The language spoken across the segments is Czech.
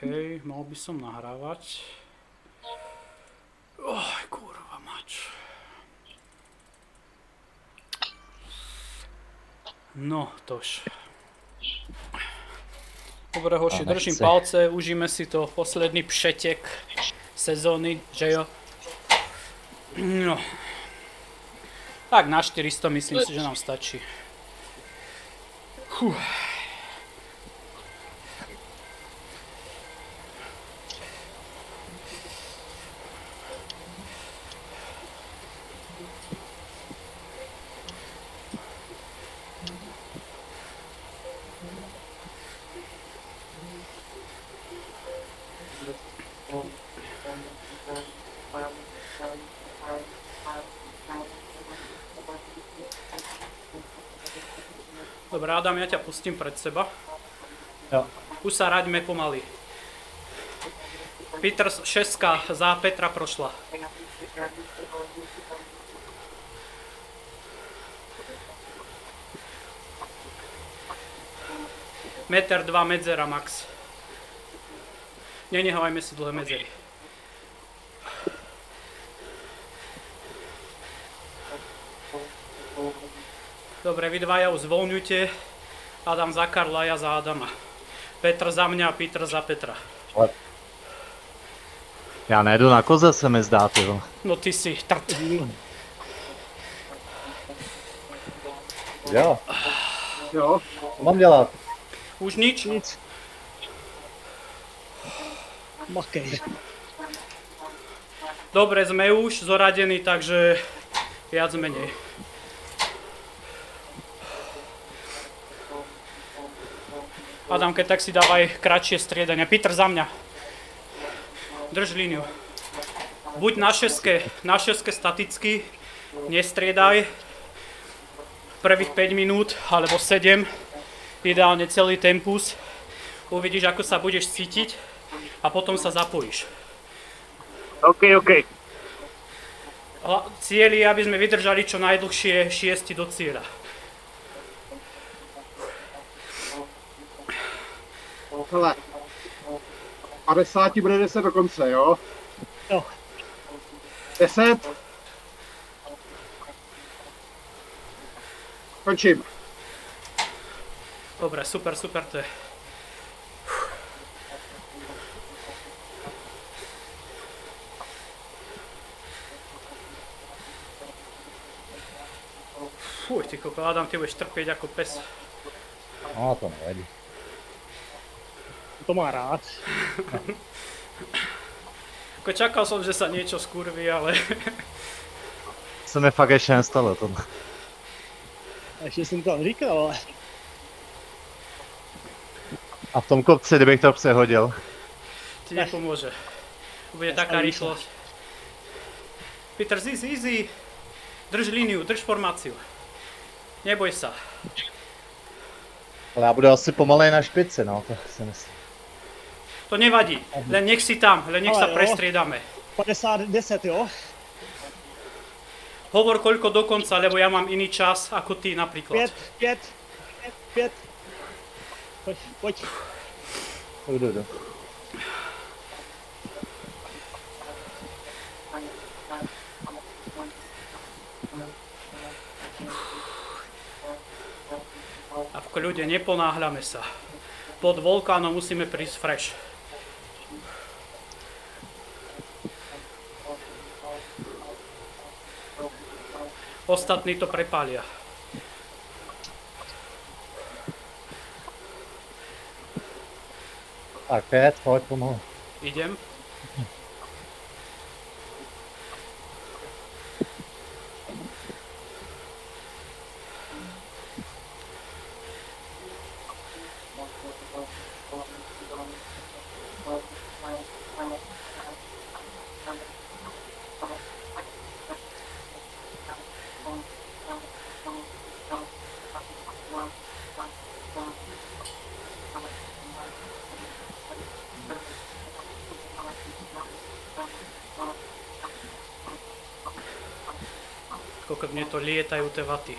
OK, mohol by som nahrávať. Oj, kurva mač. No, tož. Dobre, hoši, držím palce, užíme si to posledný přetek sezóny, že jo? No. Tak na 400 myslím si, že nám stačí. Dobre, Adam, ja ťa pustím pred seba. Jo. Už sa raďme pomaly. Peter 6 za Petra prošla. Meter 2 medzera max. Nenehávajme si dlhé medzery. Dobre, vy dvaja už zvolňujte. Adam za Karla, ja za Adama. Petr za mňa a Peter za Petra. Já nejdu na koze, se mi zdá, ty vole. No ty si trt. Jo. Jo. Co mám dělat? Už nič? Nic. Makej. Dobre, sme už zoradení, takže viac menej. Adamke, tak si dávaj kratšie striedania. Peter za mňa. Drž líniu. Buď na šeske staticky, nestriedaj. Prvých 5 minút, alebo 7. Ideálne celý tempus. Uvidíš, ako sa budeš cítiť a potom sa zapojíš. OK. Cieľ je, aby sme vydržali čo najdlhšie 6 do cieľa. Hele, 50 bude 10 do konce, jo? Jo. 10. Končím. Dobre, super to je. Fuj, ty koko, Adam, ty budeš trpieť ako pes. No, to nevadí. To má rád. Ako čakal som, že sa niečo skurví, ale... Se mi fakt ještě nestalo tohle. A ještě jsem to říkal, ale... A v tom kopci, kdybych to přehodil. Ti nepomôže. Bude taká rýchlosť. Peter, easy. Drž líniu, drž formáciu. Neboj sa. Ale já budu asi pomalej na špici, no, to si myslím. To nevadí, len nech si tam, len nech sa prestriedame. 50-10, jo? Hovor koľko do konca, lebo ja mám iný čas ako ty napríklad. 5. Pojď. Jdu. A v kľude, neponáhľame sa. Pod vulkánom musíme prísť fresh. Ostatní to prepália. Tak 5, pojď pomalu. Idem. Koľko mne to lietajú tie vaty.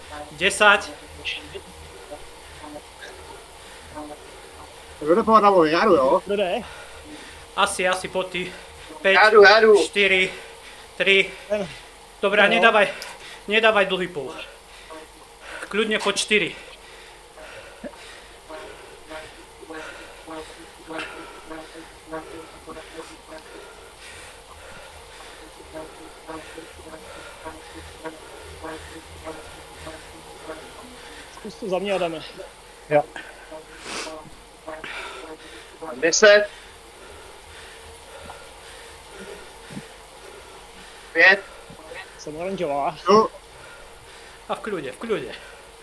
10. Kdo jde po Adamovi? Já jdu, jo? Kdo jde? Asi poď ty. 5, Já jdu. 4, 3. Dobrá, nedávaj dlhý pol. Kľudne po 4. Zkus to za mě, Adame. Jo. 10. 5. Jsem oranžová. Jo. A v kľude.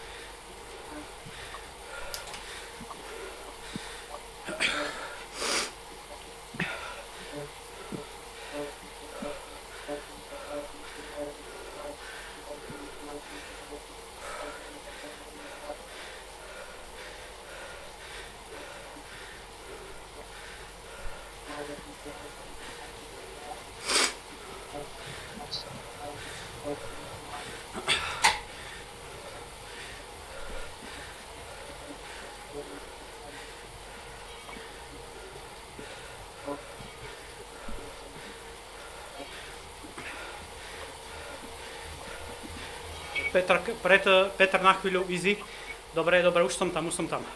Petr na chvíľu, easy. Dobre, už som tam.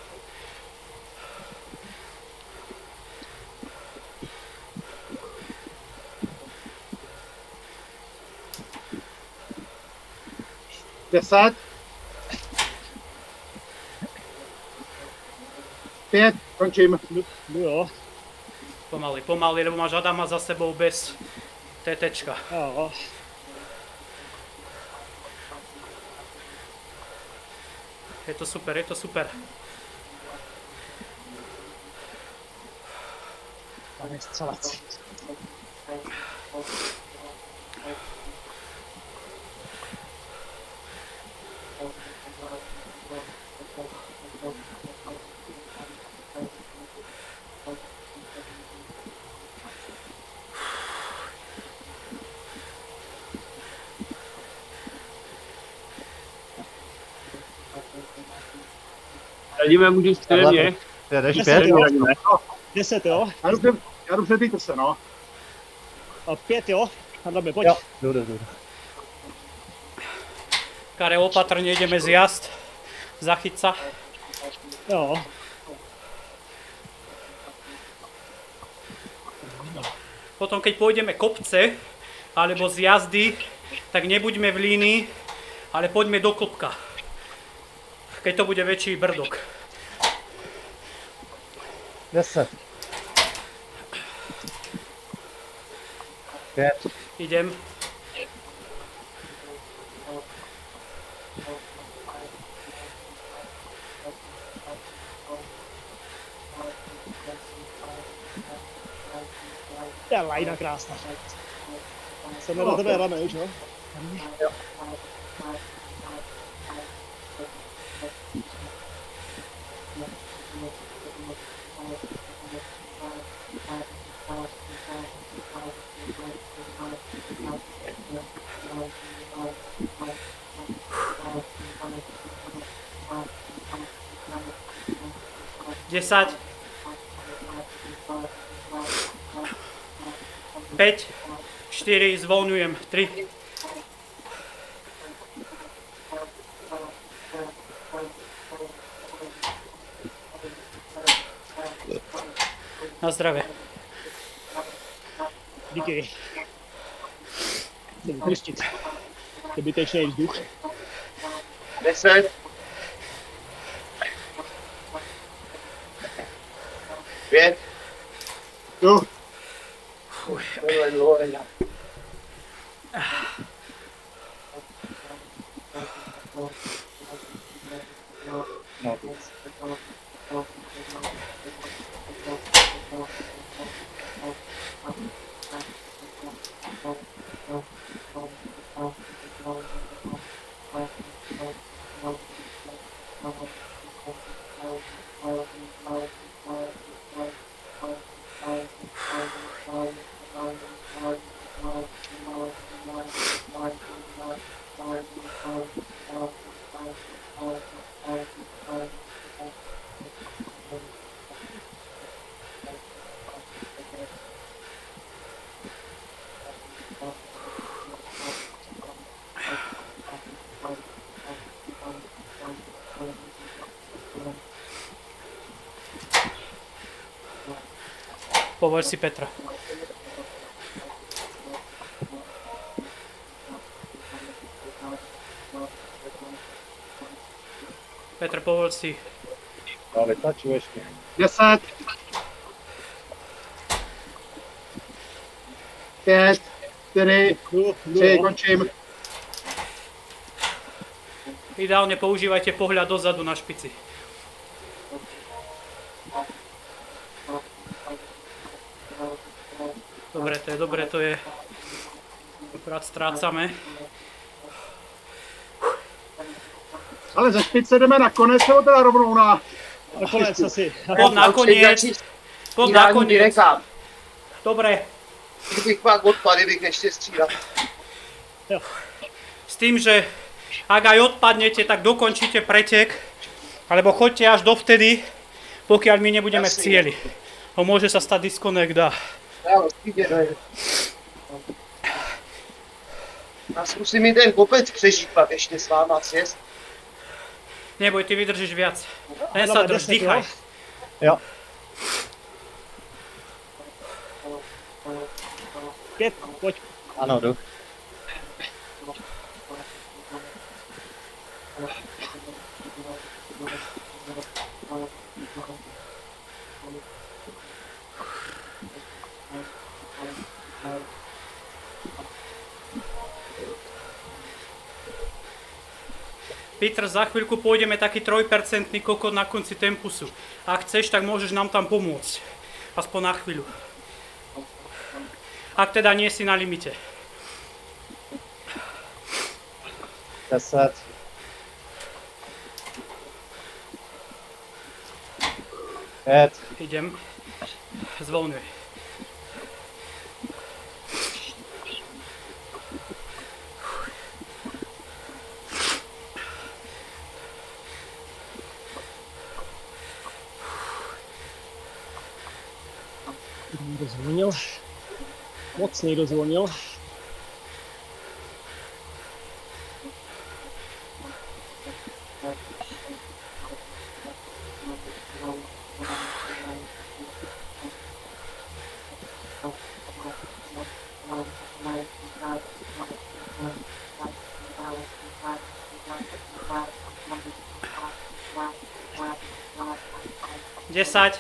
Deset. 5, končím. Jdu jo. Pomaly, lebo máš Adama za sebou bez TTčka. Jo. Je to super. Tam je střelec. Radíme, můžu středně. Ty jedeš 10 5? jo. 10 jo. Já jdu před Peterse, no. A 5 jo. Adame, pojď. Jo, jdu. Karel, opatrne ideme zjazd. Zachyť sa. Jo. Potom keď pôjdeme kopce, alebo z jazdy, tak nebuďme v línii, ale poďme do klopka. Keď to bude väčší brdok. 10. 5. Idem. To je lajna krásná. Jsem na tebe, Adame, už jo? Desať. 5, 4, zvolňujem, 3. Na zdravie. Díky. Chcem vypustit. Zbytečný vzduch. 10. 5. Jo. Povoľ si Petra. Petr, povoľ si. No, vytlačuješ mě. 10. 5, 4, 3, končím. Ideálne používajte pohľad dozadu na špici. Dobre, to je. Akorát strácame. Ale ze špice jdeme na konec, nebo teda rovnou na... Nakonec asi. Pod nakoniec. Dobre. Kdybych pak odpad, kdybych ještě střídal. S tým, že ak aj odpadnete, tak dokončíte pretek, alebo choďte až dovtedy, pokiaľ my nebudeme v cieli. Bo môže sa stať disconnect a... Já zkusím i ten kopec přežít pak ještě s váma sjezd. Neboj, ty vydržíš viac. Len sa drž, dýchaj. Jo. 5, pojď. Ano, jdu. Peter, za chvíľku pôjdeme taký 3% kokot na konci tempusu. Ak chceš, tak môžeš nám tam pomôcť. Aspoň na chvíľu. Ak teda nie si na limite. 10. 5. Idem. Zvolňuj. Někdo zvonil. Moc někdo zvonil. Desať.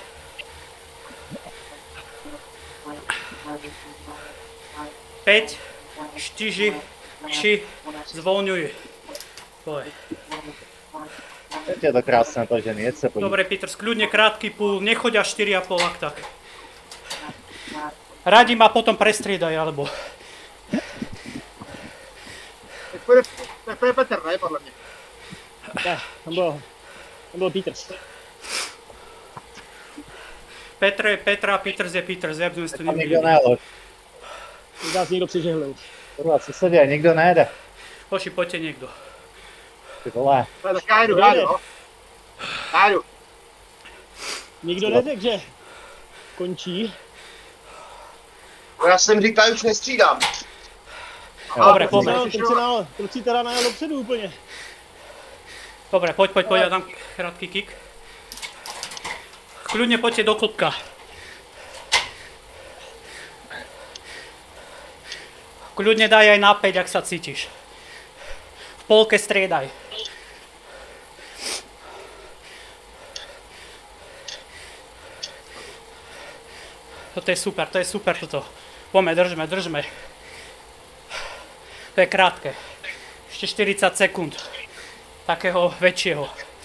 5, 4, 3, zvolňuj. Pojď. Teď je to krásné to, že jeď se podívej. Dobre, Peter, skľudne krátky púl, nechoď až 4,5 ak tak. Radi ma potom prestriedaj, alebo... Tak půjde Petr, ne, podle mě. Ne, tam byl Peters. Petra, Peters je Peters, ja by sme si to Tam nevideli. nikdo nelož. Nás někdo přižehlil. Kurva, co se děje? Nikdo nejede. Hoši, poďte niekto. Ty vole. Tak já jdu, no. Já jdu. Nikdo neřekl, že končí. No já jsem říkal, už nestřídám. Dobre, poďme. Proč si teda najel dopředu úplně? Dobre, poď, ja dám krátky kick. Kľudne poďte do klubka. Kľudne daj aj na 5, ak sa cítiš. V polke striedaj. Toto je super toto. Poďme, držme. To je krátke. Ešte 40 sekúnd. Takého väčšieho.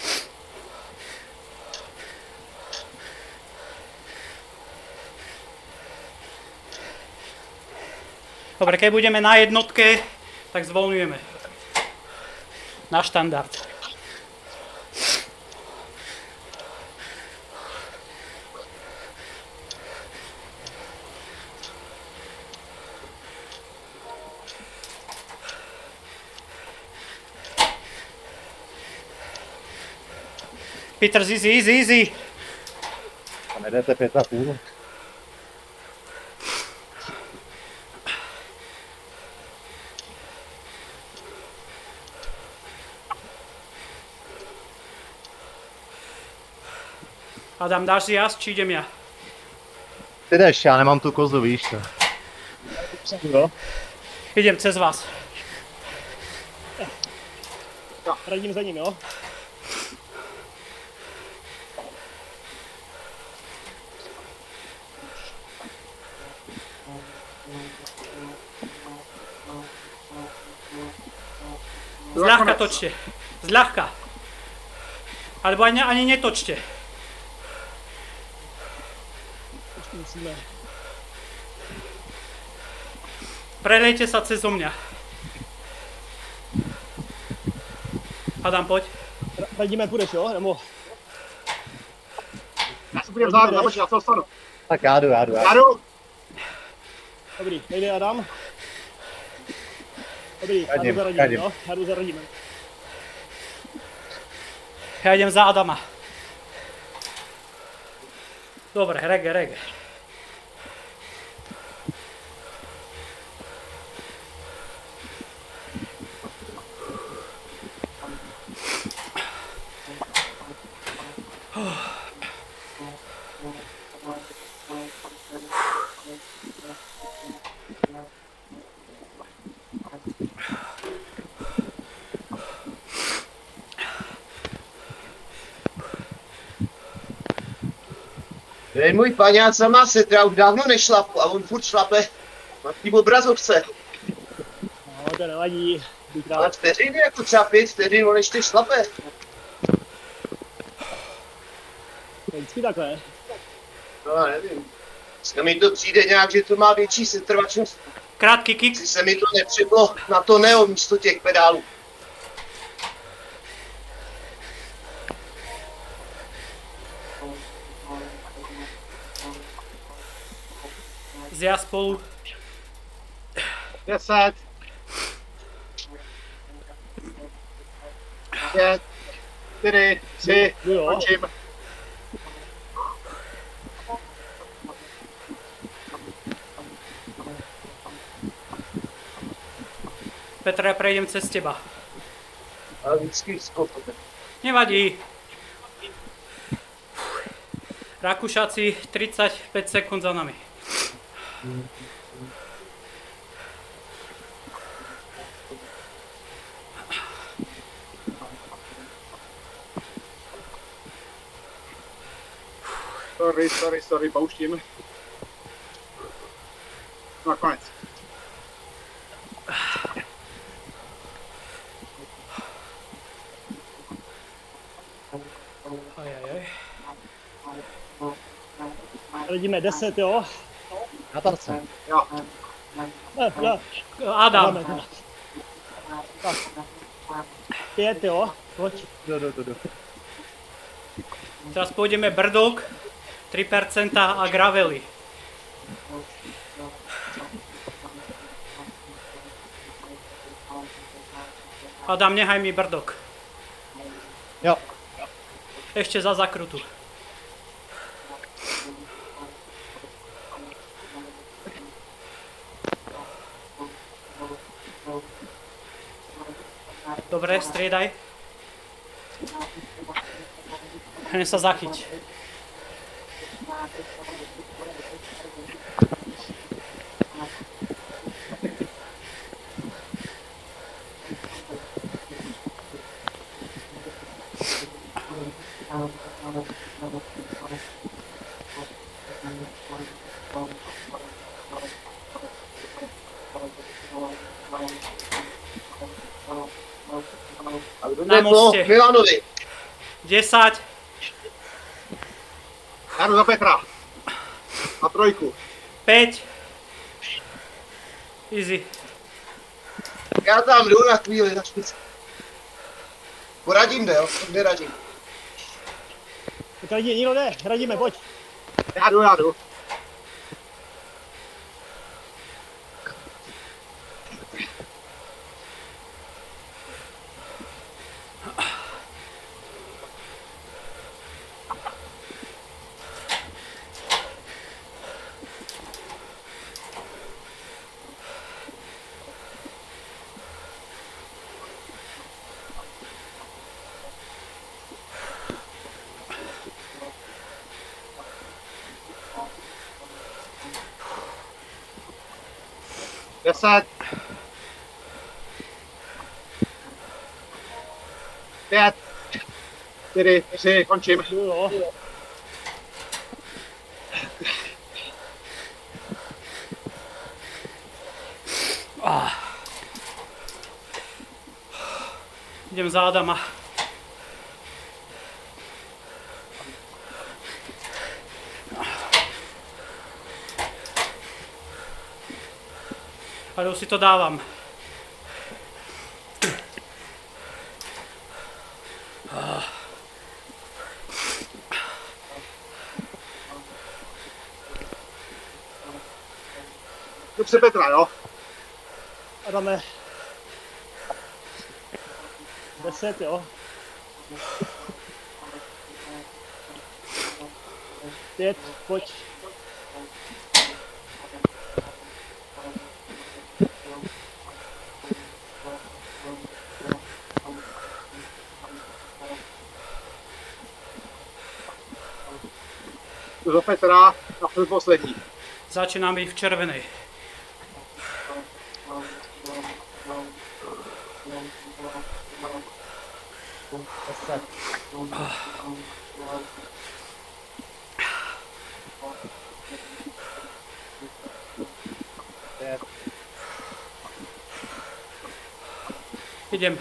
Dobre, keď budeme na jednotke, tak zvolňujeme. Na štandard. Petr, easy. A nejdete 5,5. Adam, dáš si jas, či idem ja? Ty jdeš, já nemám tu kozu, víš to. Jo. Idem cez vás. Radím za ním, jo? Zľahka točte. Zľahka. Alebo ani netočte. Ještě musíme. Prelejte sa cez mňa. Adam, poď. Radíme, půjdeš, jo? Nebo... Já se budem vzadu, napočít, já se dostanu. Tak já jdu. Já jdu. Dobrý, nejde Adam. Dobrý, já jdu za Radimem, jo? Já jdu za Radimem. Ja idem za Adama. Dobre, rege. Ten můj paňák sama se teda už dávno nešlapu a on furt šlape na tým obrazovce. No, to nevadí. Buď Ale rád. vteřiny, jako třeba 5 vteřin, on ještě šlape. To je vždycky takhle. No já nevím. Dneska mi to přijde nějak, že to má větší setrvačnost. Krátky kick. Si se mi to nepřeplo na to neo místo těch pedálů. Zjazd spolu. 10. 5, 4, 3, Jo. končím. Petra, ja prejdem cez teba. Ale vždycky skopl. Nevadí. Rakúšáci 35 sekúnd za nami. Sorry, pouštím. No konec. Ajajaj. Radíme 10, jo? Na tarce. Jo. Jo. Adam, Dáme. Tak. 5, jo? Pojď. Jdu. teraz pôjdeme brdok, 3% a gravely. Adam, nehaj mi brdok. Jo. Ešte za zakrutu. Dobre, striedaj. Hneď sa zachyť. A kdo Na jde po mostě. Milanovi? 10, Já jdu za Petra. Na trojku. 5. Easy. Já tam jdu na chvíli na špici. Poradím jde, jo? Kde radím? Tak radí, nikdo jde. Radíme, pojď. Já jdu. 10. 5. 4, 3, končím. Jdu, jo. Idem za Adama. Ale už si to dávam. Jdu při Petra, jo? Adame. 10, jo. 5, pojď. Jdu do Petra a předposlední. Začínám byť v červenej. Idem.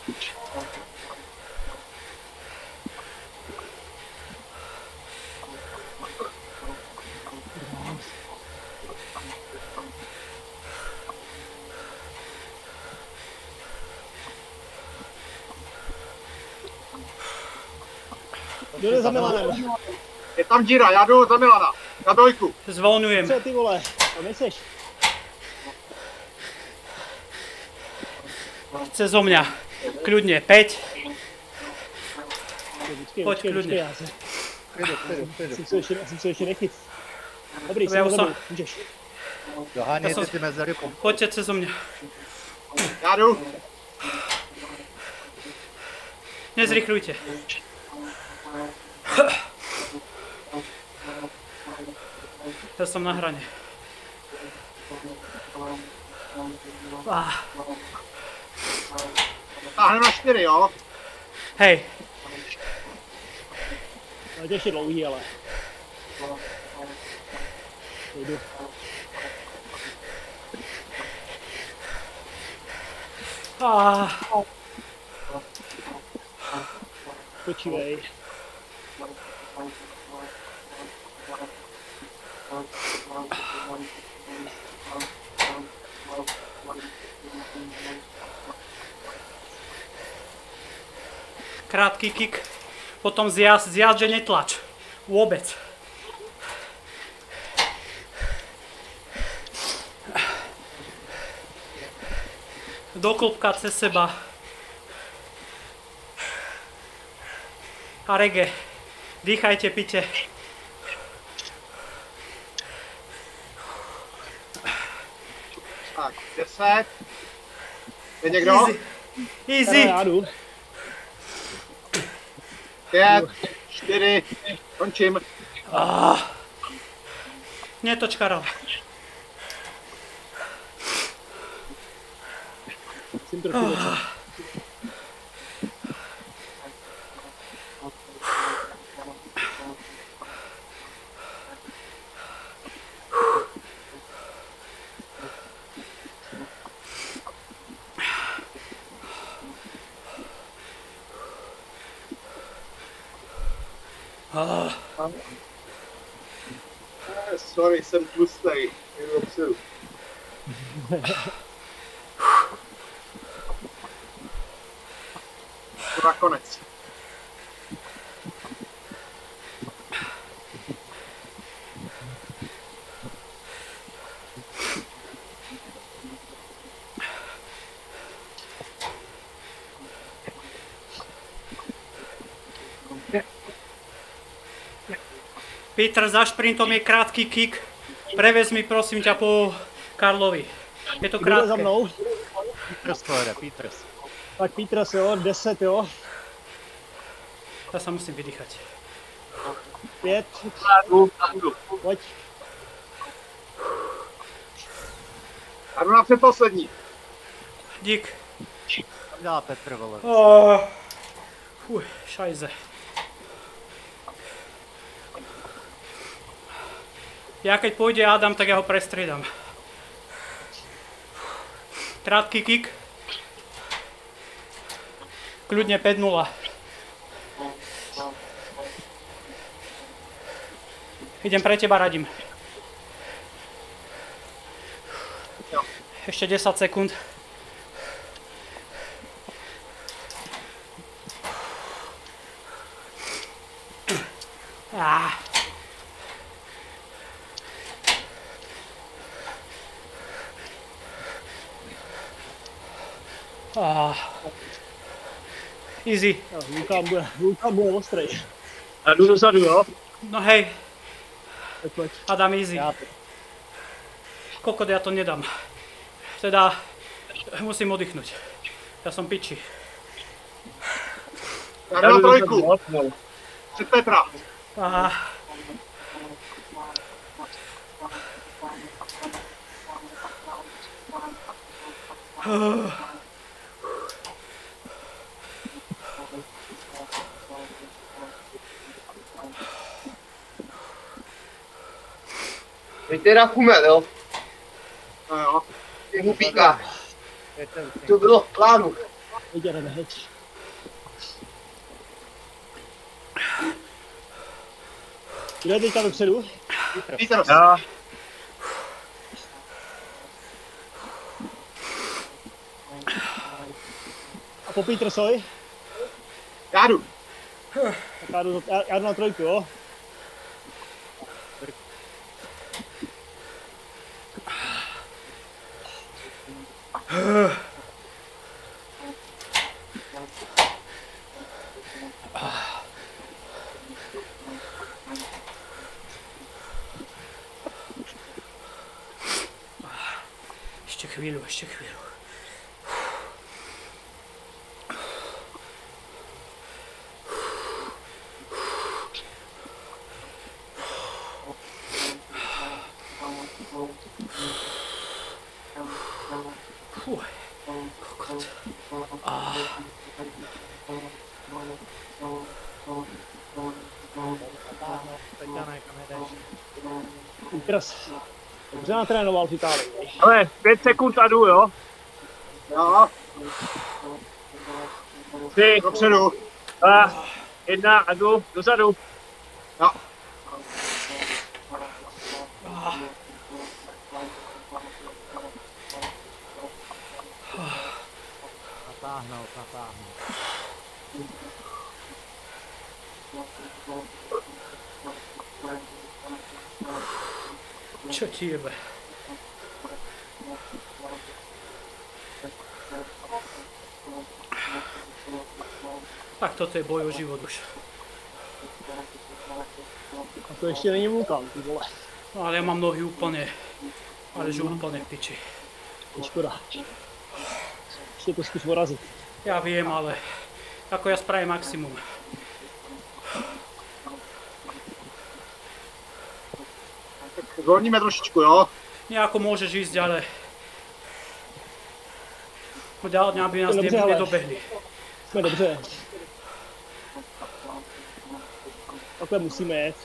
Jdu za Milanem. Je tam díra, já jdu za Milana. Na dvojku. Zvolňujem. Co ty vole? Tam nejseš. Chce zo mňa. Kľudne. 5. Pojď, klidně. Já se... Jsem se ještě nechyt. Dobrý, Já jsem už dobrý, jsem- můžeš. Dohánějte ty mezery po... Poďte cez mňa. Já jdu. Nezrychlujte. Ja som na hrane. Táhne na 4, jo? Hej, Ale ještě dlouhý, ale. Jdu. Počívej. krátký kick, potom zjazd, že netlač. Vôbec. Do klopka cez seba. A rege. Dýchajte, pite. Tak, 10. Je někdo? Easy. Easy. Já jdu. 5, 4, končím. Netoč, Karol. Jsem trochu něco. Sorry, jsem tlustej. Jenom psu. To nakonec. Peter, za šprintom je krátky kick. Prevez mi prosím ťa po Karlovi. Je to Kdo jde za krátke. mnou? Peters pojede, Peters. Tak Petras, jo, 10, jo. Ja sa musím vydýchať. 5, pojď. A jdu na předposlední. Dík. Tam dělá Petr, vole. Šajze. Ja keď pôjde Adam, tak ja ho prestriedam. Krátky kick. Kľudne 5-0. Idem pre teba, Radim. Ešte 10 sekúnd. Easy. Vulkán bude ostrej. A jdu dozadu, jo? No hej, Tak pojď. Adam, easy. Kokot, ja to nedám. Teda musím oddychnúť. Ja som piči. Já jdu na trojku. Před Petra. Teď teda chumel, jo? No jo. Ty hupíka. To bylo v plánu. Jdeme heč. Kdo je teďka dopředu? Peter. Já. A po Petersovi? Já jdu. Tak já jdu na trojku, jo? Ešte chvíľu, ešte chvíľu. Kokot. Peters. Dobře natrénoval v Itálii. Ale 5 sekund a jdu, jo? Jo. 3, Dopředu. 2, 1 a jdu dozadu. Jo. Natáhnout. Čo ti jebe? Tak toto je boj o život už. A to ještě není vulkán, ty vole. No ale ja mám nohy úplne, ale že úplne v piči. Je škoda. Ještě to zkus porazit. Ja viem, ale ako ja spravím maximum. Zvolníme trošičku, jo? Nejako môžeš ísť, ale aby nás Dobře, ale- nedobehli. Jsme dobře. Takhle musíme jet.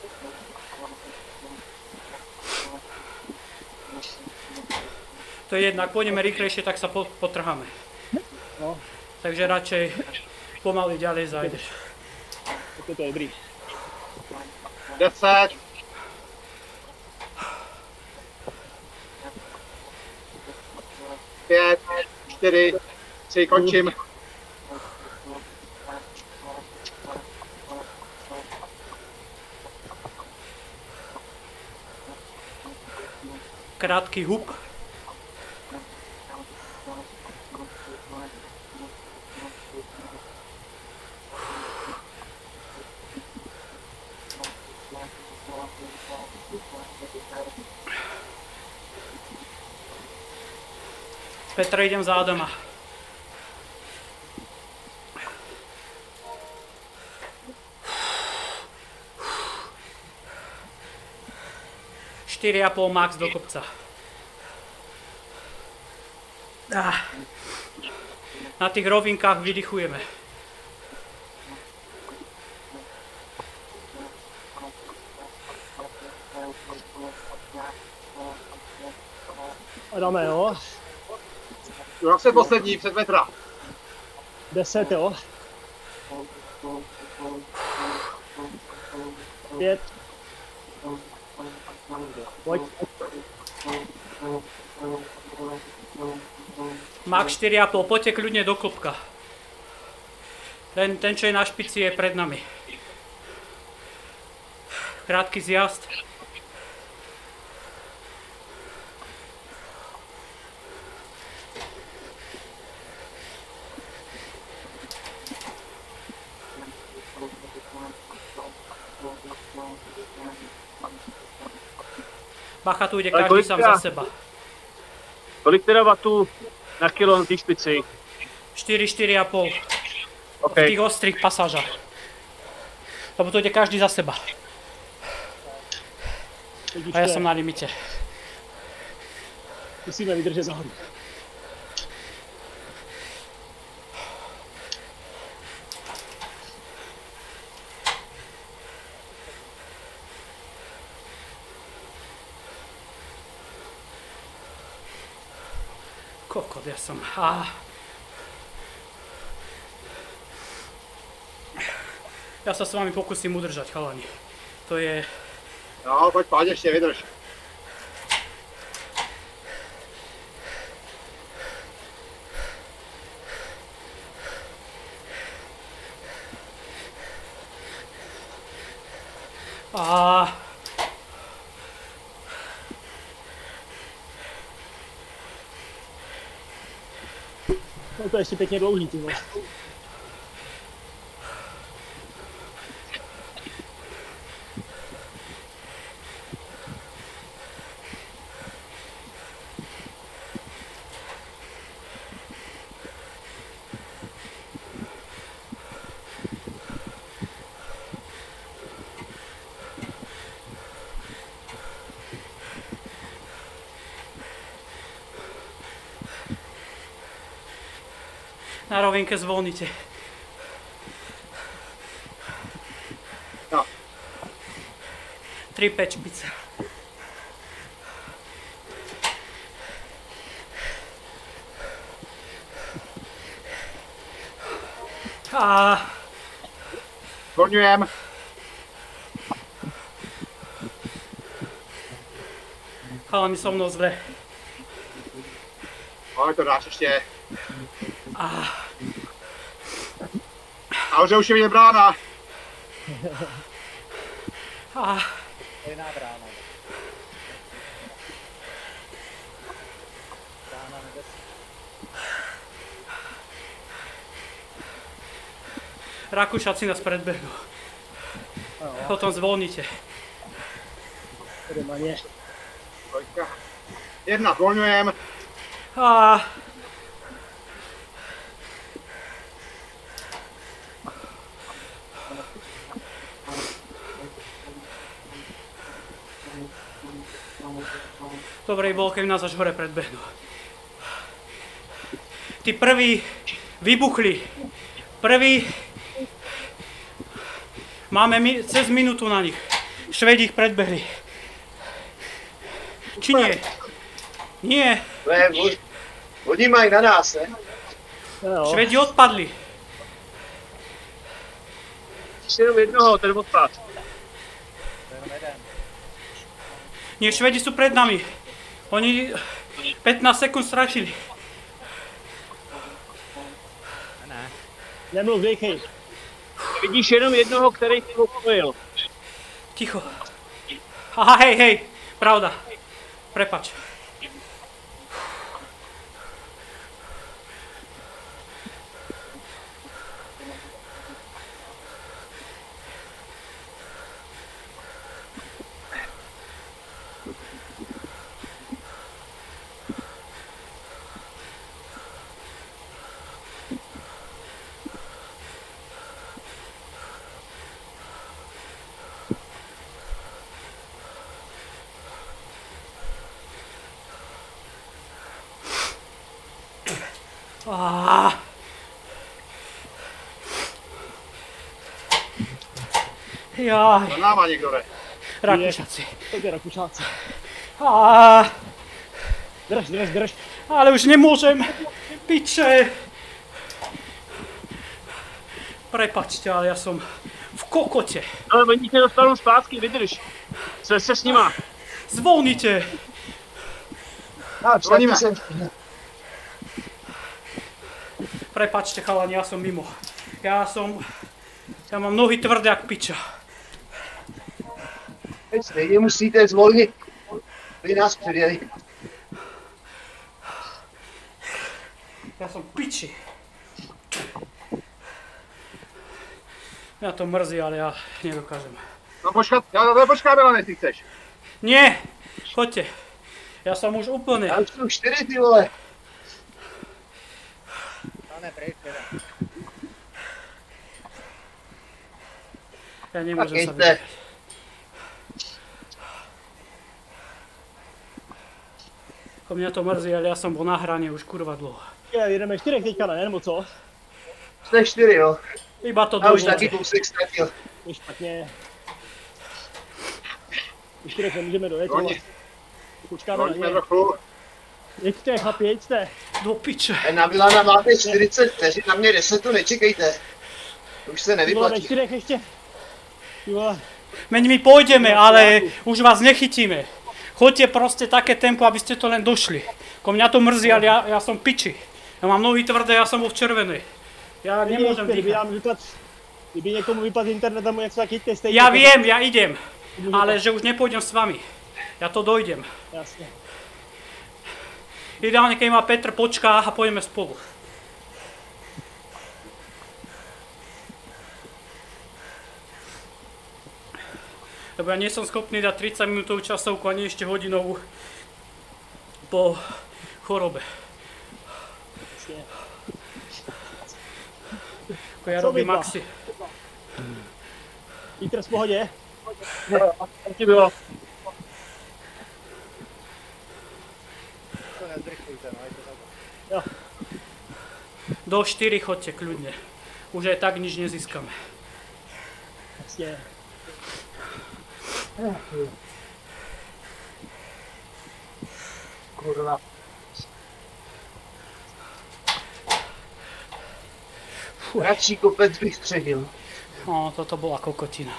To je jednak, pôjdeme rýchlejšie, tak sa potrháme. No, Takže radšej pomaly ďalej zajdeš. tak je to dobrý. 10. 5, 4, 3, končím. Krátký hub. Petr, idem za Adama. Štyri a pol max do kopca. Na tých rovinkách vydychujeme. A dáme, jo. Jak se poslední před metra. 10, jo. 5. Pojď. Mach 4,5, poďte kľudne do klubka. Ten, čo je na špici, je pred nami. Krátky zjazd. Bacha, tu ide každý sám za seba. Kolik teda vatů na kilo na té špici? 4,5 OK. v tých ostrých pasážach. Lebo tu ide každý za seba. A ja som na limite. Musíme vydržet nahoru. Kokot, ja som... Ja sa s vami pokúsim udržať, chalani. To je... No, pojď, páď, ještě vydrž. No to je ještě pěkně dlouhý, ty vole. Na rovinke zvolnite. No. 3-5 špice. Zvolňujem. Chalani so mnou zle. Ale to dáš ještě. A už je vidět brána. Jiná brána. Brána nebeská. Rakúšaci nás predbehnú. Potom zvolnite. Romaně. Pojďka. 1, zvolňujem. Dobre bolo, keby nás až hore predbehnú. Tí prví vybuchli. Prví... Máme cez minútu na nich. Švedi ich predbehli. Či nie? Nie. Ne, oni mají na nás, ne? Jo. Švedi odpadli. Ještě jenom jednoho, ten odpad. Nie, Švedi sú pred nami. Oni 15 sekúnd stratili. Nemluv, dejchej. Vidíš jenom jednoho, který tě opojil. Ticho. Aha, hej, pravda. Prepač. Jaj, Za náma někdo jde. Rakúšaci. Tak je Rakušáci. Drž. Ale už nemôžem. Piče. Prepačte, ale ja som v kokote. Ale oni tě dostanou zpátky, vydrž. Se s nima. Zvolnite. Zvoníme. Prepačte, chalani, ja som mimo. Ja mám nohy tvrdé jak piča. Teď stejně musíte zvolnit. Vy nás předjeli. Ja som piči. Mňa to mrzí, ale ja nedokážem. No počkáme, ale ty chceš. Nie, choďte. Ja som už úplne. Já už jsou 4, ty vole. Ja nemôžem sa Pakejte. vydať. Mňa to mrzí, ale ja som bol na hrane už kurva dlho. Jedeme 4 teďka, ne? Nebo co? Jste 4, jo. Iba to Já už taky dojdete. kousek ztratil. Je špatně. 4 nemůžeme dojet, Oni. ale počkáme na Pojďme ně. trochu. Jeďte, chlapi, jeďte. Do piče. Na Milana máte 40 vteřin, na mě 10 to nečekejte. Už se Ty vole, ve nevyplatí. 4 ještě. Ty vole. Meň my pôjdeme, ale už vás nechytíme. Choďte proste také tempo, aby ste to len došli. Mňa to mrzí, ale ja som piči. Ja mám nohy tvrdé, ja som vo v červenej. Ja nemôžem dýchať. Kdyby někomu vypadl internet a mu něco tak chyťte, stejně. Ja viem, ja idem. Ale že už nepôjdem s vami. Ja to dojdem. Jasně. Ideálne, keď ma Petr počká a pôjdeme spolu. Lebo ja nie som schopný dať 30 minútovú časovku ani ešte hodinovú po chorobe. Jasně. Ako ja Co robím vy dva? maxi. Vítr v pohodě? Taky bylo. Jo. Do 4 chodte kľudne. Už aj tak nič nezískame. Jasně. Kurva. Radší kopec bych středil. No, toto bola kokotina.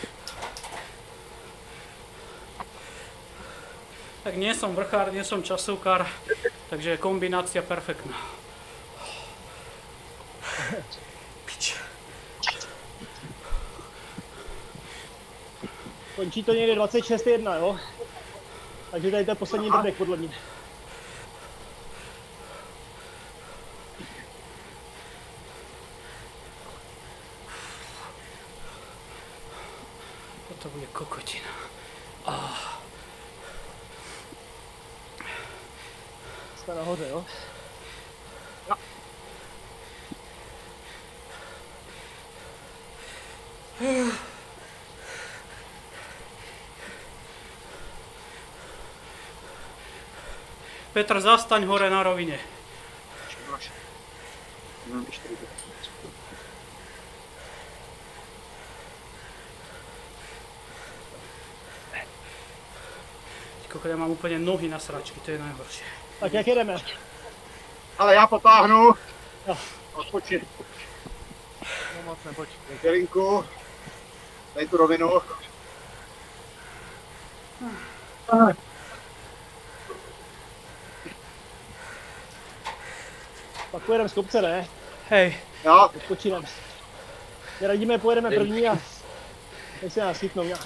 Tak nie som vrchár, nie som časovkár, takže kombinácia perfektná. Pič. Končí to někde 26:1, jo? Takže tady to je poslední drdek, podle mě. Toto bude kokotina. Jsme nahoře, jo? Petr, zastaň hore na rovine. Koko, ja mám úplne nohy na sračky, to je najhoršie. Tak jak jedeme? Ale já potáhnu. Jo. Odpočin. No moc nepočkej. Chvilinku. Dej tu rovinu. Pak pojedeme z kopce, ne? Hej, Jo, Odpočínem. Radíme, pojedeme první a teď se nás chytnou nějak.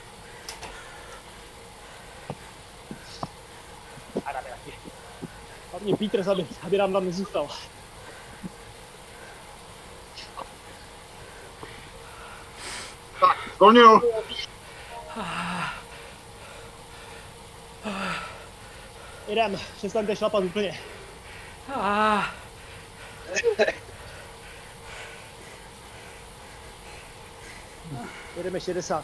A dáme taky. Hlavně Petr, aby nám tam nezůstal. tak, zvolňuju. Jdem, přestaňte šlapat úplně. Jedeme 60.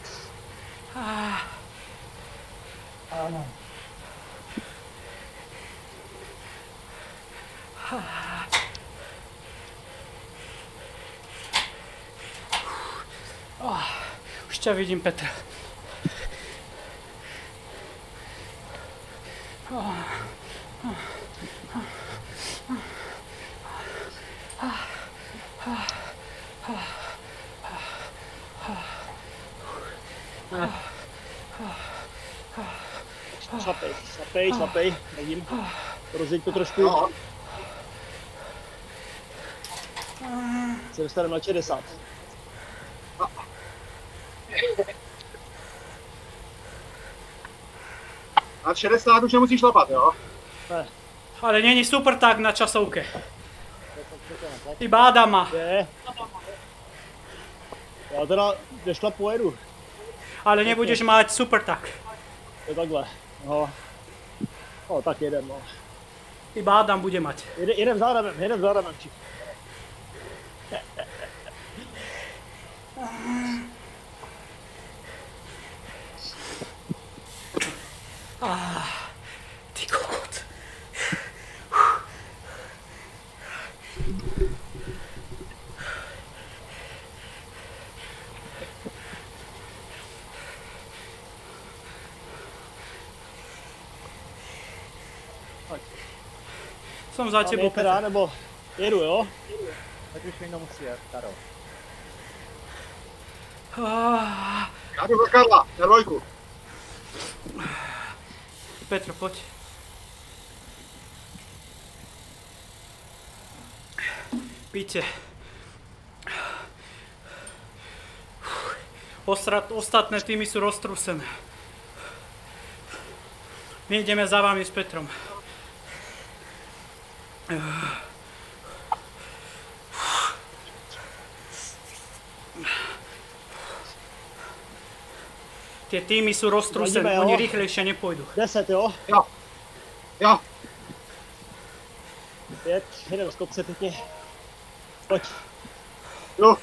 už Už ťa vidím, Petra. Šlapej, vidím. Rozjeď to trošku. Se dostaneme na 60. Na 60 už nemusíš šlapat, jo? Ne. Ale není super tak na časovke. Iba Adama. Je. Já teda nešlapu jedu. Ale nebudeš mať super tak. Je takhle. No. No tak jedem, no. Iba Adam bude mať. Jedem za Adamem, či. Ty kokot. Som za tebou, Petra, nebo jedu, jo? Tak už mi nemusí jet, Karol. Já jdu za Karla, na dvojku. Petro, poď. Píte. Ostatné týmy sú roztrúsené. My ideme za vami s Petrom. Tie týmy sú roztrúsené, Ideme, jo. oni rýchlejšie nepôjdu. 10, jo? Jo. 5, jedem z kopce pěkně. Pojď. Jo.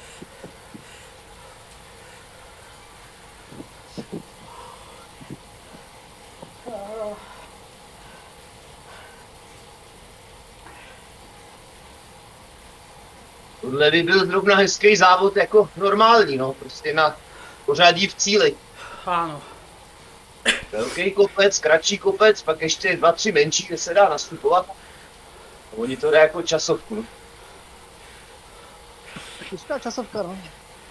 Tohle by byl zrovna hezký závod jako normální, no, prostě na pořadí v cíli. Áno. Velký kopec, kratší kopec, pak ještě 2-3 menší, kde se dá nastupovat. A oni to jde jako časovku. Těžká časovka, no.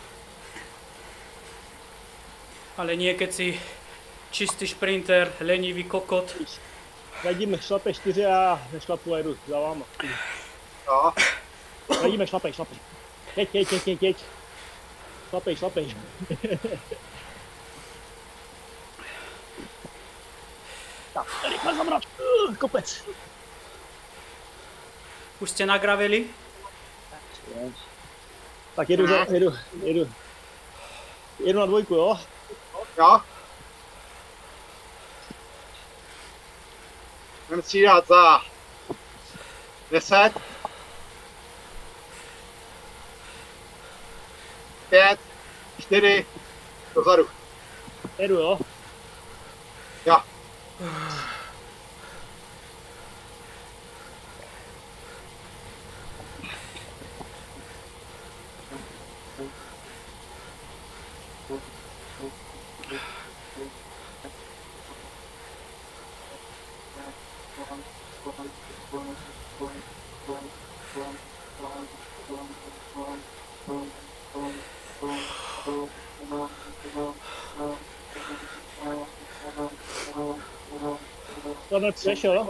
Ale nie keď si čistý šprinter, lenivý kokot. Vidím, šlape 4 a nešlapu a jedu za váma. Jo. Vidíme, šlapej. Jeď. Šlapej. Tak, rychle zamrat. Kopec. Už ste nagraveli? Tak jedu na dvojku, jo? Jo. Jdem střídat za 10. 5, 4, dozadu. Jedu, jo? Jo. To nepřeš, jo?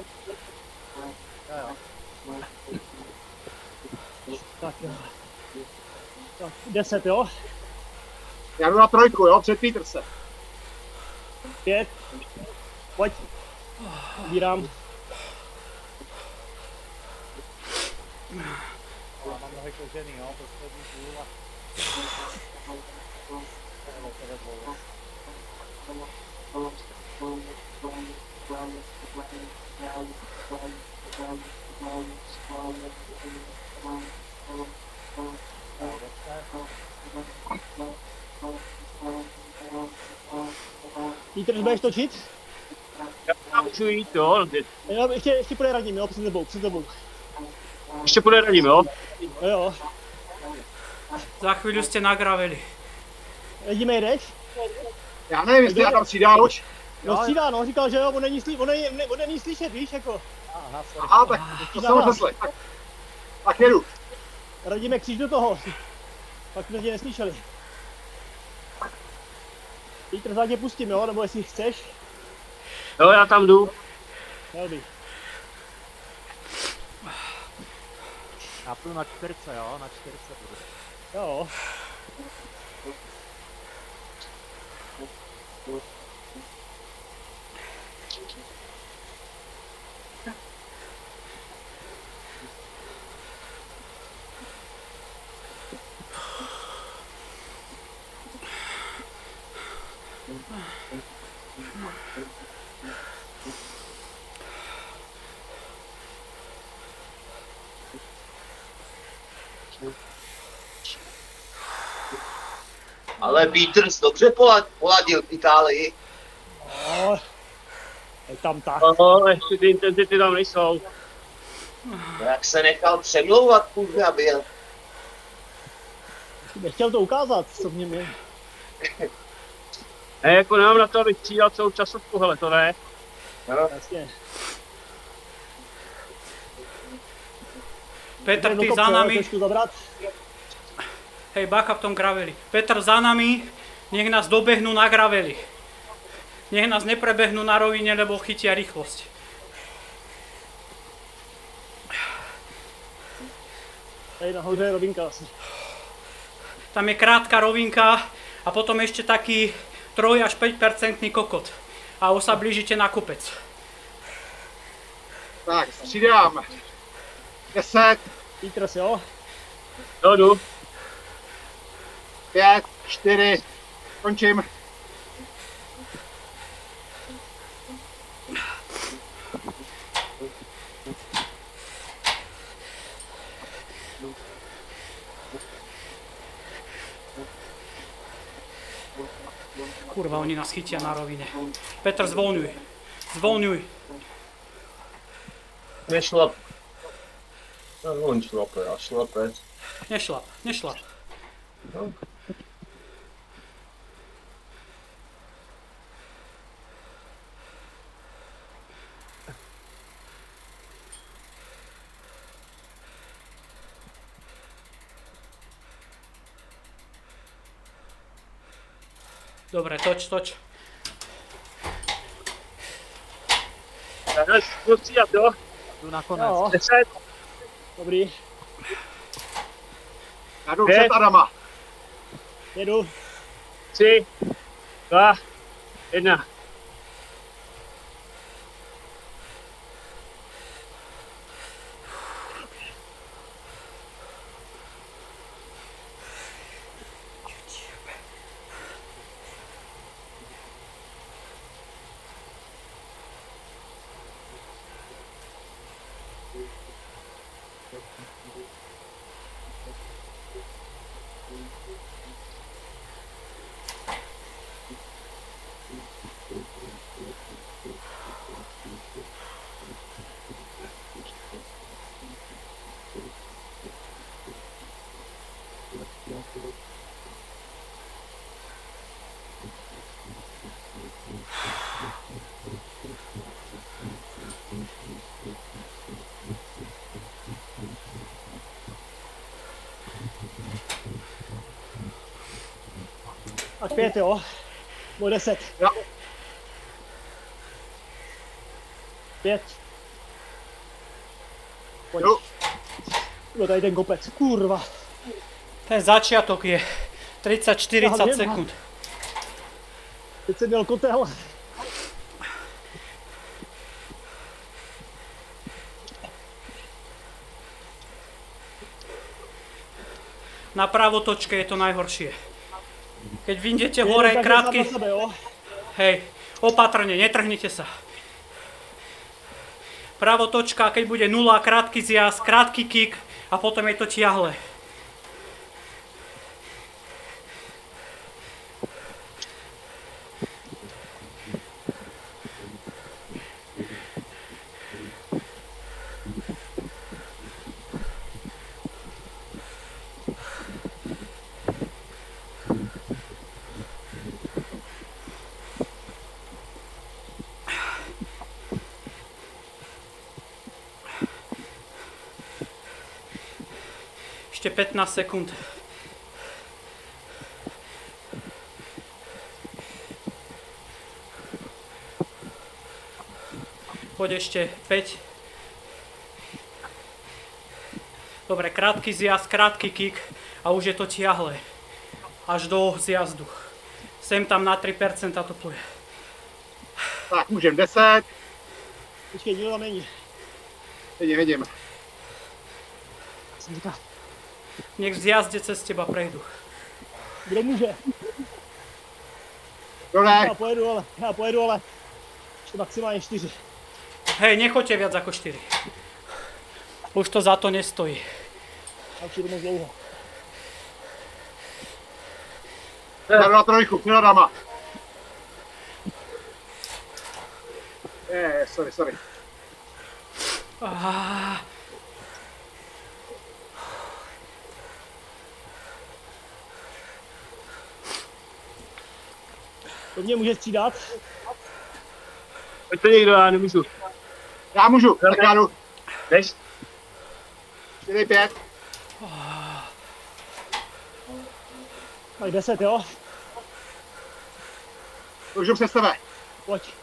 Tak jo. Tak 10, jo? Já jdu na trojku, jo, před Peterse. 5. Pojď. Vybírám. Mám nohy kožený, jo, poslední půl a... Petr, budeš točit? Já můžu jít, jo. Ještě půjde radím, jo, před tebou. Ještě půjde radím, jo. Jo. Za chvíľu ste nagraveli. Vidíme, jedeš? Já nevím, jestli Adam střídá už. No střídá, no, říkal, že jo, on není slyšet, víš, jako. Aha, tak to jsem odnesli. Tak jedu. Radíme kříž do toho. Pak jsme tě neslyšeli. Vítr, za tě pustím, jo, nebo jestli chceš. Jo, já tam jdu. Měl by. Já půjdu na 4, jo, na 4 budu. Jo. Ale Peters dobře poladil v Itálii. No, je tam tak. No, ještě ty intenzity tam nejsou. Jak se nechal přemlouvat, kurva, byl. Nechtěl to ukázat, co v něm je. Ne, jako nemám na to, abych střídal celou časovku, hele, to ne. Jasně. Petr, ty Jdem do za kopce, nami. trošku zabrat. Hej, bacha v tom graveli. Petr za nami, nech nás dobehnú na graveli. Nech nás neprebehnú na rovine, lebo chytia rýchlosť. Tady nahoře je rovinka asi. Tam je krátka rovinka a potom ešte taký 3 až 5% kokot. A už sa blížite na kopec. Tak, střídám. 10, Vítr, jo. Jo, jdu. 5, 4, končím. Kurva, oni nás chytia na rovine. Petr, zvolňuj. Zvolňuj. Nešlap. No, on šlape, já šlape. Nešlap, nešlap. No. Dobre, toč, toč. Já jdu střídat, jo. Jdu nakonec. Jo, 10, dobrý. Já jdu před Adama. Jedu. 3, 2, 1. Tak 5, jo. Můj 10. Jo. 5. Pojď. Jo. Jo, tady ten kopec, kurva. Ten začiatok je 30-40 sekúnd. Teď jsem měl kotel. Na pravotočke je to najhoršie. Keď vyjdete hore krátky, Sebe, jo. hej, opatrne, netrhnite sa. Pravotočka, keď bude 0, krátky zjazd, krátky kick a potom je to tiahle. Ešte 15 sekúnd. Poď ešte 5. Dobre, krátky zjazd, krátky kick a už je to tiahle. Až do zjazdu. Sem tam na 3% to pôjde. Tak, můžem 10. Počkej, nikdo tam není. Vidím. Jsem říkal, Nech v zjazde cez teba prejdu. kdo může? Dole. Já pojedu, ale ještě maximálně 4. Hej, nechoďte viac ako 4. Už to za to nestojí. A už jdu moc dlouho. Jdu na trojku, Filadama. Sorry. To mě může střídat. Pojďte někdo, já nemůžu. Já můžu, tak já jdu. Jdeš? 4, 5. Tak 10, jo? Můžu přes tebe. Pojď.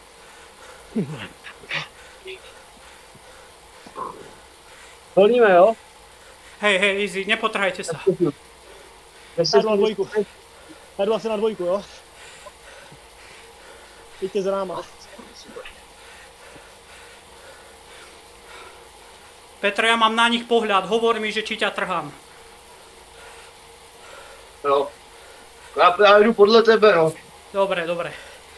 Volníme, jo? Hej, easy, nepotrhajte sa. Já jdu na dvojku. Já jdu asi na dvojku, jo? Pojďte za náma. Petr, ja mám na nich pohľad, hovor mi, že či ťa trhám. Jo. Já jdu podle tebe, no. Dobre.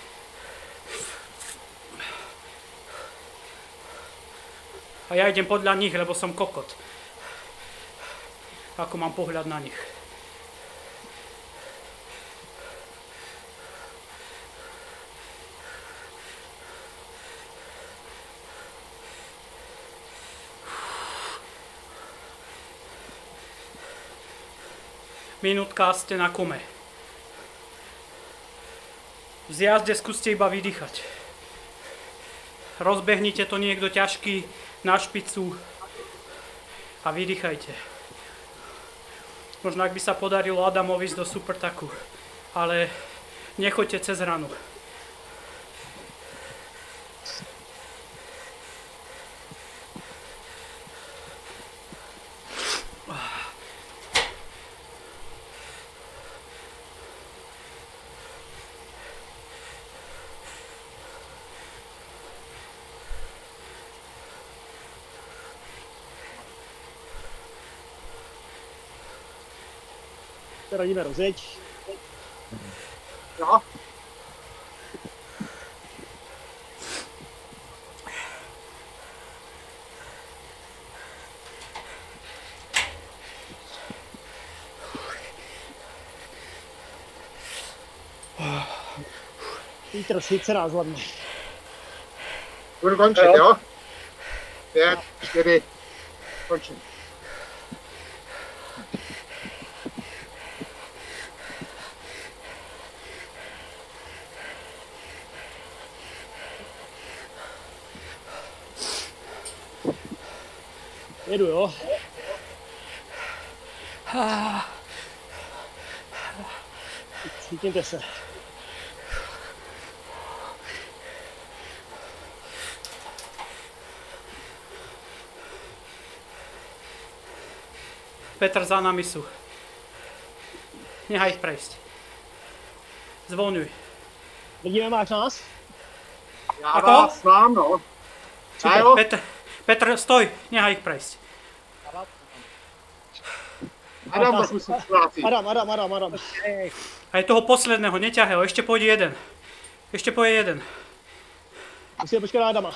A ja idem podľa nich, lebo som kokot. Ako mám pohľad na nich. Minútka ste na kome. V zjazde skúste iba vydýchať. Rozbehnite to niekto ťažký na špicu a vydýchajte. Možno ak by sa podarilo Adamovi ísť do supertaku, ale nechoďte cez ranu. Radíme rozjeď. Jo. Vítr, sice nás hlavně. Budu končit, jo? 5, 4. Končím. Jedu, jo? Cítíte se. Petr, za nami sú. Nechaj ich prejsť. Zvolňuj. Vidíme, máš nás? Já Ako? vás mám, no. Já jo. Petr, stoj, nechaj ich prejsť. Adam trochu si ztrácí. Adam. Aj toho posledného, neťahaj ho, ešte pôjde jeden. Ešte pôjde jeden. Musíme počkat na Adama.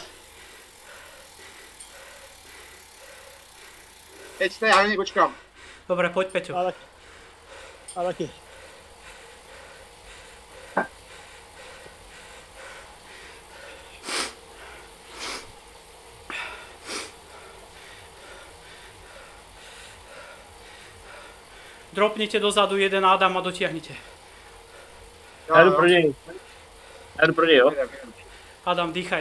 Teďte, já na něj počkám. Dobre, poď Peťo. A taky. Dropnite dozadu jeden Adam a dotiahnite. Já jdu pro něj. Jo? Adam, dýchaj.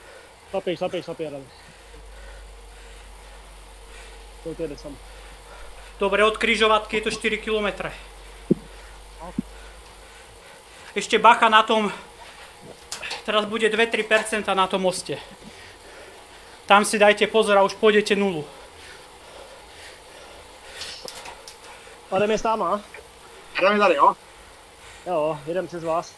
Slapej, Adam. To jde sám. Dobre, od križovatky je to 4 km. Ešte bacha na tom, teraz bude 2-3% na tom moste. Tam si dajte pozor a už pôjdete nulu. Adam je s náma? Adam je tady, jo? Jo, jedem přes vás.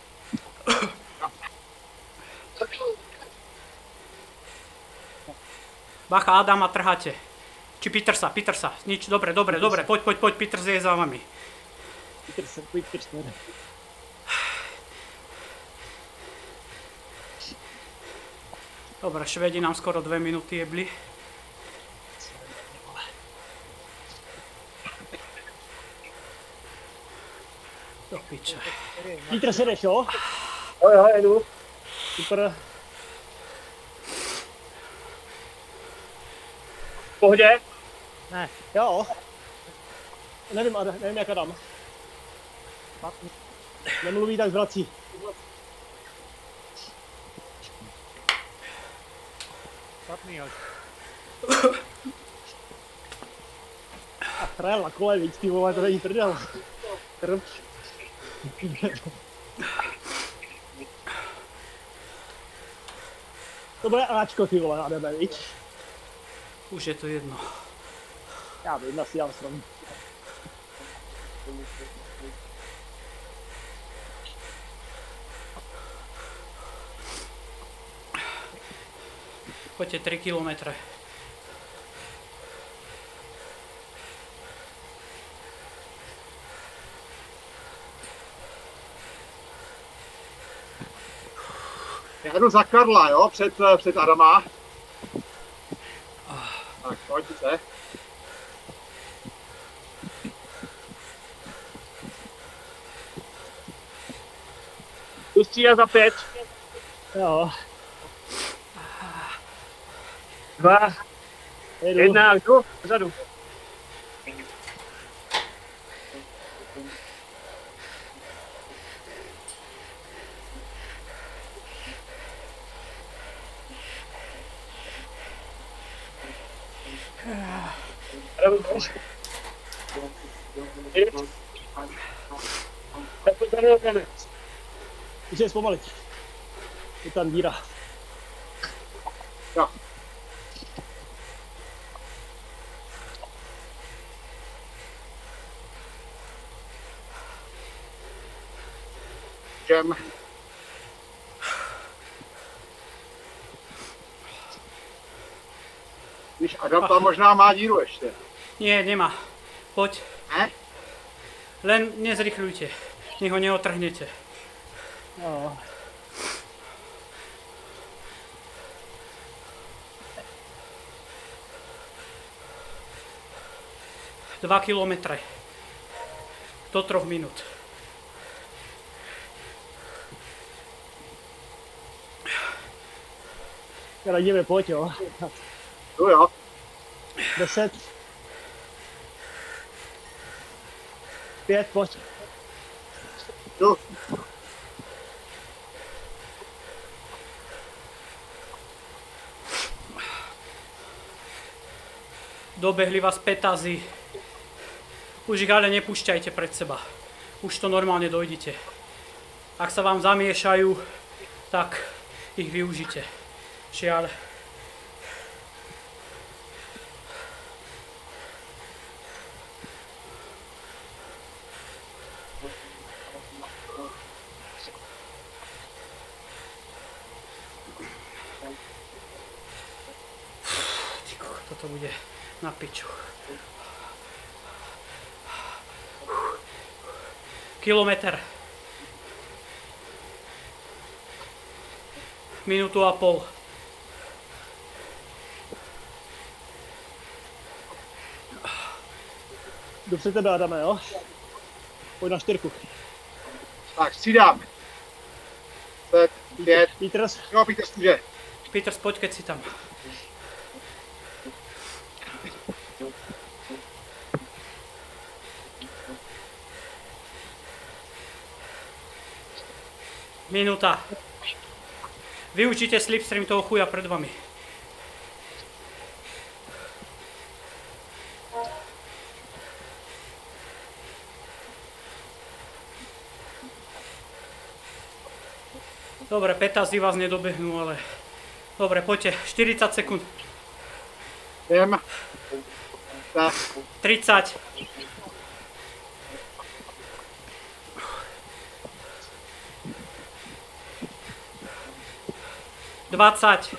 Bacha, Adama trháte. Či Petersa. Nič, dobre, poď, Peters je za vami. Peters. Dobre, Švedi nám skoro 2 minúty jebli. Do piče. Peters jedeš, jo? Jo, jedu. Super. V pohodě? Ne. Jo. Nevím jak Adam. Nemluví, tak zvrací. A trail na kole, víc ty vole, to není prdel. Krp. To bude Ačko, ty vole, Adame, víš? Už je to jedno. Já vím, asi Armstrong. Poďte 3 km. Já jdu za Karla, jo, před Adama. Tak, pojď se. Pustí a za 5. Jo. 2, Jedu. 1, jdu, vzadu. Tak pojď tady jdeme. Musím zpomalit. Je tam díra. Jo. Jdem. Víš, Adam tam možná má díru ještě. Nie, nemá. Poď. Ne? Len nezrychľujte. Nech ho neotrhnete. Jo. Dva kilometre. Do 3 minút. Radíme, pojď, jo. Tu jo. 10. 5, pojď. Tu. Dobehli vás petazy. Už ich ale nepúšťajte pred seba. Už to normálne dojdete. Ak sa vám zamiešajú, tak ich využite. Žiaľ. Toto bude na piču. Kilometr. Minútu a pol. Jdu před tebe, Adame, jo? Pojď na 4. Tak, střídám. 5. Peters. Jo, Petr může. Peters, poď, keď si tam. Minúta. Využite slipstream toho chuja pred vami. Dobre, 15 vás nedobehnú, ale... Dobre, poďte, 40 sekúnd. Jdem. Tak. 30. Dvadsať.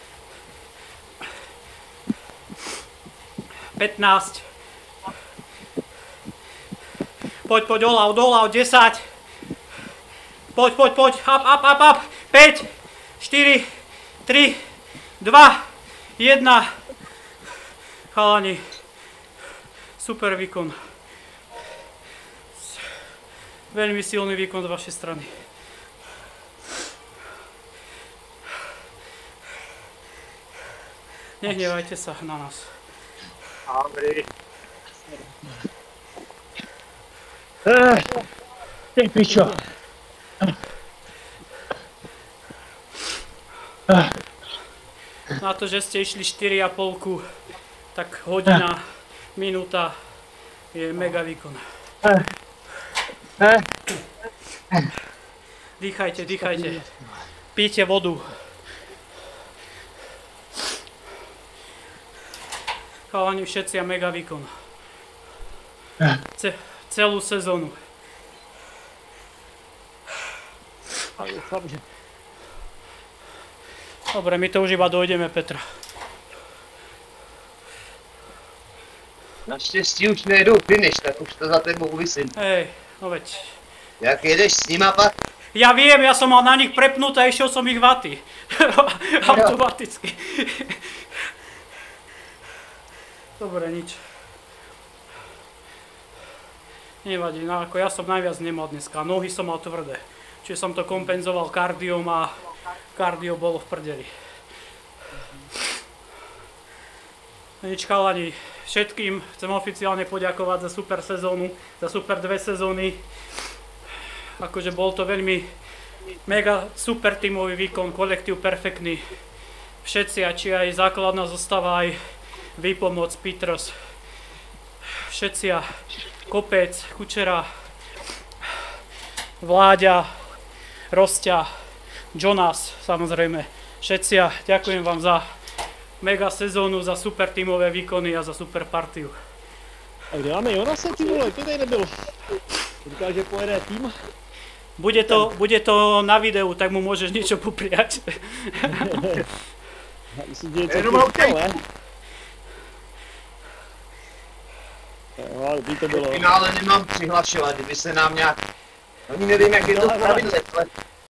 15. Poď, doľav, 10. Poď, up. 5, 4, 3, 2, 1. Chalani, super výkon. Veľmi silný výkon z vašej strany. Nehnevajte sa na nás. Dobrý. Ty pičo. Na to, že ste išli 4,5, tak hodina, minúta je mega výkon. Dýchajte. Píte vodu. Chalani všetci a mega výkon. Celú sezónu. Dobre, my to už iba dojdeme, Petra. Naštěstí už nejedu finish, tak už to za tebou vysím. Hej, no veď. Jak jedeš s nima pak? Ja viem, ja som mal na nich prepnuté a išiel som ich vaty. Automaticky. Dobre, nič. Nevadí, no ako ja som najviac nemal dneska, nohy som mal tvrdé. Čiže som to kompenzoval kardiom a kardio bolo v prdeli. Nič, chalani, všetkým chcem oficiálne poďakovať za super sezónu, za super 2 sezóny. Akože bol to veľmi mega super tímový výkon, kolektív perfektný. Všetci, a či aj základná zostava, aj Výpomoc, Petros, všetci a Kopec, Kučera, Vláďa, Rosťa, Jonas, samozrejme, všetci a ďakujem vám za mega sezónu, za super tímové výkony a za super partiu. A kde máme Jonase, ty vole, to tady nebyl. Říká, že pojede tým. Bude to na videu, tak mu môžeš niečo popriať. Myslím, že je celkem uspěl, ne? Jo, by to bylo. V finále nemám přihlašovat, kdyby se nám nějak... Oni nevím, jak je to v pravidle, ale